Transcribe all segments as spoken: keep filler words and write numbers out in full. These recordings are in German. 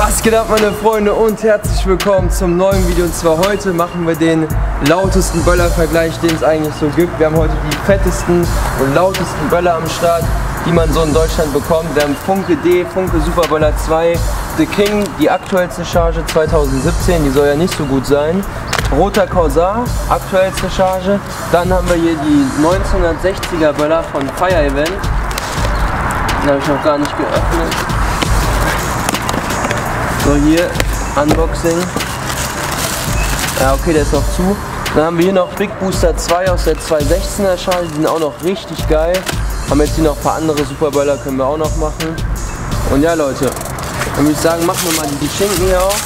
Was geht ab, meine Freunde, und herzlich willkommen zum neuen Video. Und zwar heute machen wir den lautesten Böllervergleich, den es eigentlich so gibt. Wir haben heute die fettesten und lautesten Böller am Start, die man so in Deutschland bekommt. Wir haben Funke D, Funke Super Böller zwei, The King, die aktuellste Charge zweitausendsiebzehn, die soll ja nicht so gut sein. Roter Corsair, aktuellste Charge. Dann haben wir hier die neunzehnhundertsechziger Böller von Fire Event. Den habe ich noch gar nicht geöffnet. So, hier, Unboxing. Ja, okay, der ist noch zu. Dann haben wir hier noch Big Booster zwei aus der zweihundertsechzehner Charge, die sind auch noch richtig geil. Haben jetzt hier noch ein paar andere Superböller, können wir auch noch machen. Und ja, Leute, dann würde ich sagen, machen wir mal die Schinken hier auf.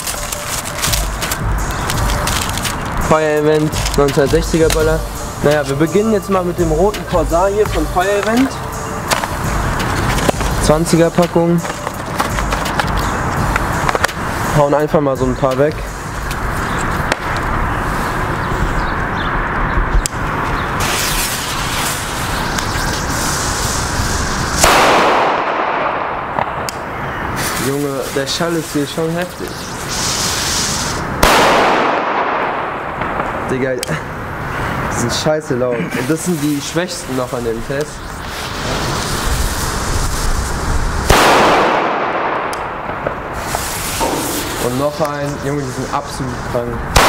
Fire Event, neunzehnhundertsechziger Böller. Naja, wir beginnen jetzt mal mit dem roten Corsair hier von Fire Event. zwanziger Packung. Hauen einfach mal so ein paar weg. Junge, der Schall ist hier schon heftig. Digga, die sind scheiße laut. Und das sind die schwächsten noch an dem Test. Und noch ein, Junge, die sind absolut krank.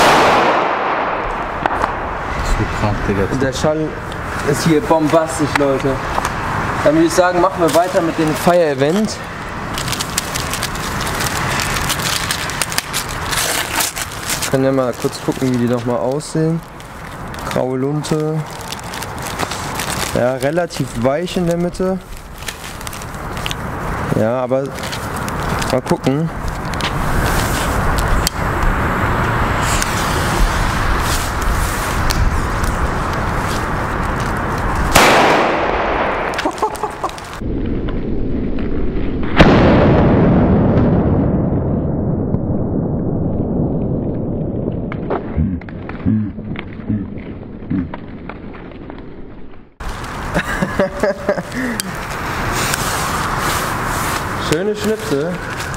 So krank, Digga. Und der Schall ist hier bombastisch, Leute. Dann würde ich sagen, machen wir weiter mit dem Fire Event. Ich kann ja mal kurz gucken, wie die noch mal aussehen. Graue Lunte. Ja, relativ weich in der Mitte. Ja, aber mal gucken. Schöne Schnipsel.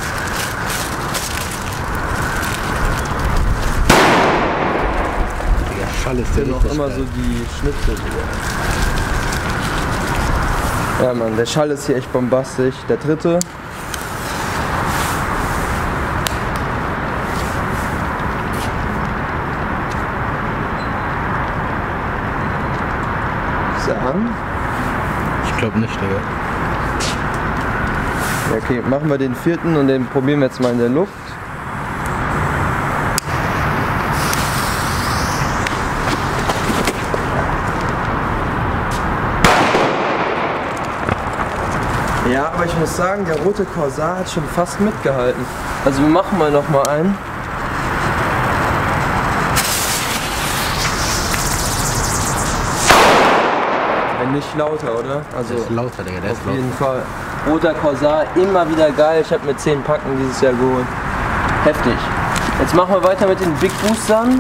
Digga, Schall ist der noch immer so die Schnipsel. Ja, Mann, der Schall ist hier echt bombastisch. Der dritte. Ist er an? Ich glaube nicht, Digga. Ja, okay, machen wir den vierten und den probieren wir jetzt mal in der Luft. Ja, aber ich muss sagen, der rote Corsair hat schon fast mitgehalten. Also wir machen mal noch mal einen. Nicht lauter, oder? Also der ist lauter, Digga, der auf ist lauter. jeden Fall. Roter Corsair, immer wieder geil. Ich habe mir zehn Packen dieses Jahr geholt. Heftig. Jetzt machen wir weiter mit den Big Boostern.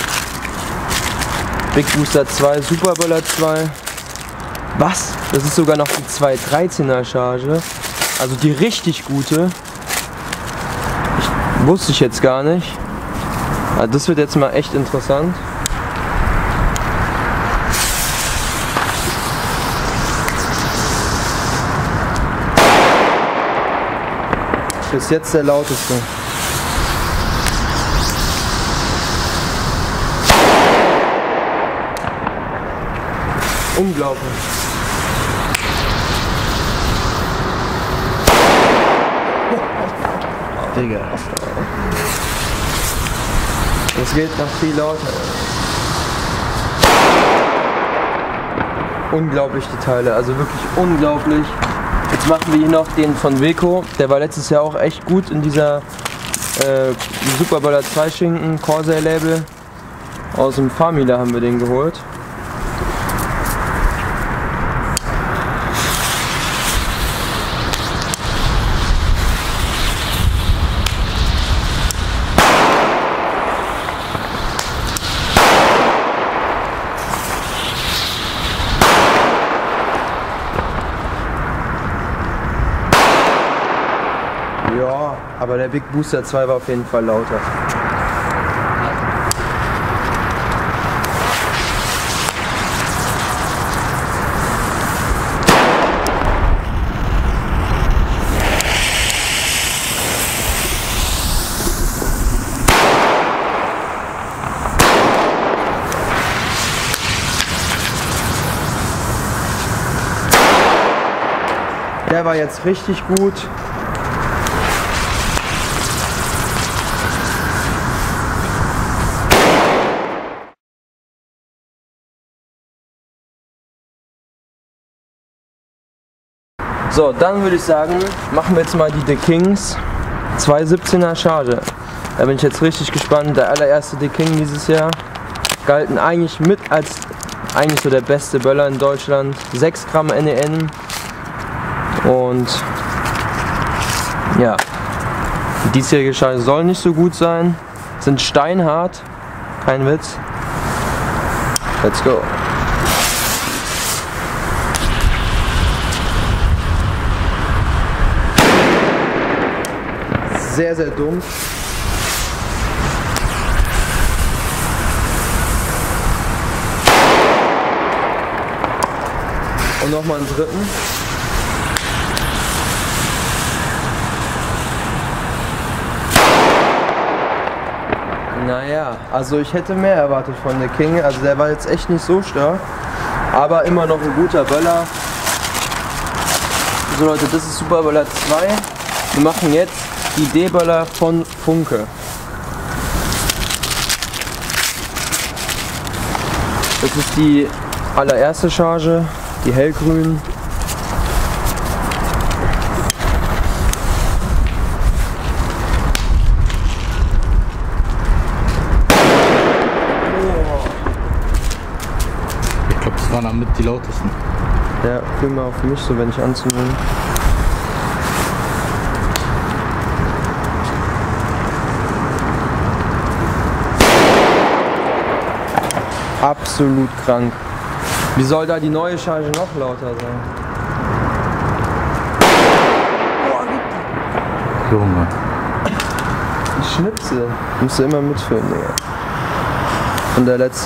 Big Booster zwei, Super Böller zwei. Was? Das ist sogar noch die zweihundertdreizehner Charge. Also die richtig gute. Ich, wusste ich jetzt gar nicht. Also das wird jetzt mal echt interessant. Bis jetzt der lauteste. Unglaublich. Digga. Das geht noch viel lauter. Unglaublich die Teile, also wirklich unglaublich. Jetzt machen wir hier noch den von Weco, der war letztes Jahr auch echt gut in dieser äh, Super Böller zwei Schinken, Corsair Label. Aus dem Famila haben wir den geholt. Ja, aber der Big Booster zwei war auf jeden Fall lauter. Der war jetzt richtig gut. So, dann würde ich sagen, machen wir jetzt mal die The Kings zwei siebzehner Charge. Da bin ich jetzt richtig gespannt. Der allererste The King dieses Jahr. Galten eigentlich mit als eigentlich so der beste Böller in Deutschland. sechs Gramm N E N. Und ja, die diesjährige Charge soll nicht so gut sein. Sind steinhart. Kein Witz. Let's go. Sehr, sehr dumm. Und nochmal einen dritten. Naja, also ich hätte mehr erwartet von The King. Also der war jetzt echt nicht so stark. Aber immer noch ein guter Böller. So Leute, das ist Super Böller zwei. Wir machen jetzt die D-Böller von Funke. Das ist die allererste Charge, die hellgrün. Ich glaube, das waren damit die lautesten. Ja, fühl mal auf mich so, wenn ich anzünde. Absolut krank. Wie soll da die neue Charge noch lauter sein? Junge. Die Schnipsel. Musst du immer mitfilmen, Digga. Und der letzte.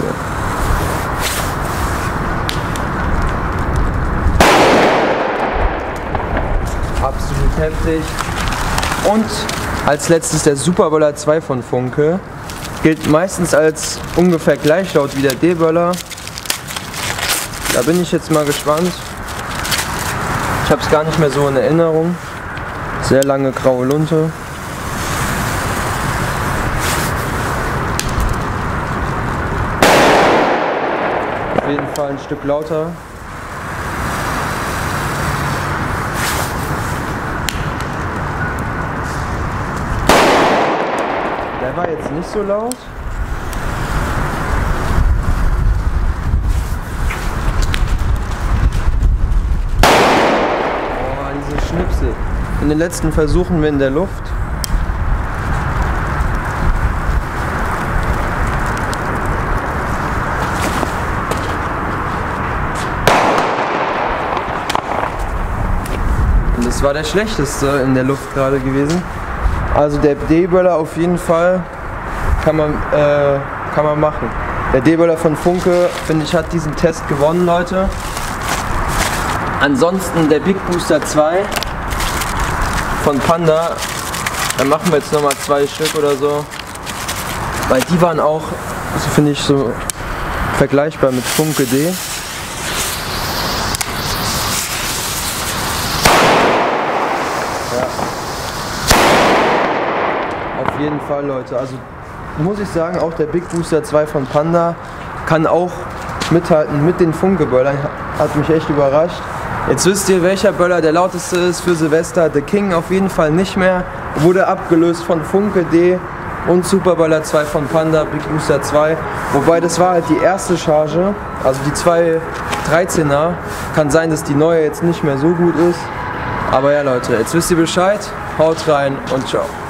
Absolut heftig. Und als letztes der Super Böller zwei von Funke. Gilt meistens als ungefähr gleich laut wie der D-Böller. Da bin ich jetzt mal gespannt. Ich habe es gar nicht mehr so in Erinnerung. Sehr lange graue Lunte. Auf jeden Fall ein Stück lauter. Der war jetzt nicht so laut. Oh, diese Schnipsel. In den letzten versuchen wir in der Luft. Und das war der schlechteste in der Luft gerade gewesen. Also der D-Böller auf jeden Fall kann man, äh, kann man machen. Der D-Böller von Funke, finde ich, hat diesen Test gewonnen, Leute. Ansonsten der Big Booster zwei von Panda, da machen wir jetzt nochmal zwei Stück oder so. Weil die waren auch, so finde ich, so vergleichbar mit Funke D. Auf jeden Fall, Leute. Also muss ich sagen, auch der Big Booster zwei von Panda kann auch mithalten mit den Funke-Böllern. Hat mich echt überrascht. Jetzt wisst ihr, welcher Böller der lauteste ist für Silvester. The King auf jeden Fall nicht mehr. Wurde abgelöst von Funke D und Super Böller zwei von Panda, Big Booster zwei. Wobei das war halt die erste Charge, also die zwei dreizehner. Kann sein, dass die neue jetzt nicht mehr so gut ist. Aber ja, Leute, jetzt wisst ihr Bescheid. Haut rein und ciao.